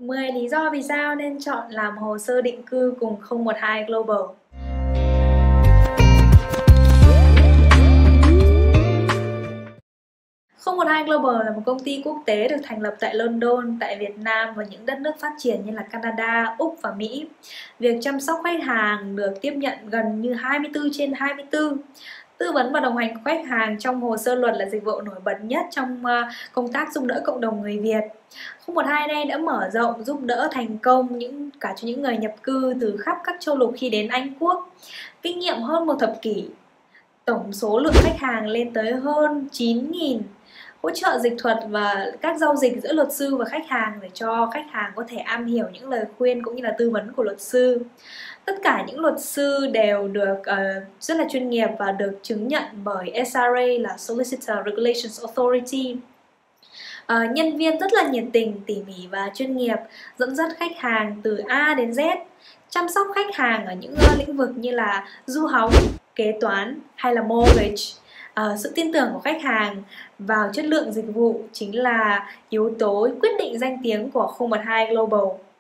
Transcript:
10 lý do vì sao nên chọn làm hồ sơ định cư cùng 012 Global. 012 Global là một công ty quốc tế được thành lập tại London, tại Việt Nam và những đất nước phát triển như là Canada, Úc và Mỹ. Việc chăm sóc khách hàng được tiếp nhận gần như 24/24. Tư vấn và đồng hành khách hàng trong hồ sơ luật là dịch vụ nổi bật nhất trong công tác giúp đỡ cộng đồng người Việt. 012 này đã mở rộng giúp đỡ thành công cả cho những người nhập cư từ khắp các châu lục khi đến Anh Quốc. Kinh nghiệm hơn một thập kỷ, tổng số lượng khách hàng lên tới hơn 9.000. Hỗ trợ dịch thuật và các giao dịch giữa luật sư và khách hàng để cho khách hàng có thể am hiểu những lời khuyên cũng như là tư vấn của luật sư. Tất cả những luật sư đều được rất là chuyên nghiệp và được chứng nhận bởi SRA là Solicitor Regulations Authority. Nhân viên rất là nhiệt tình, tỉ mỉ và chuyên nghiệp, dẫn dắt khách hàng từ A đến Z, chăm sóc khách hàng ở những lĩnh vực như là du học, kế toán hay là mortgage. Sự tin tưởng của khách hàng vào chất lượng dịch vụ chính là yếu tố quyết định danh tiếng của 012 Global.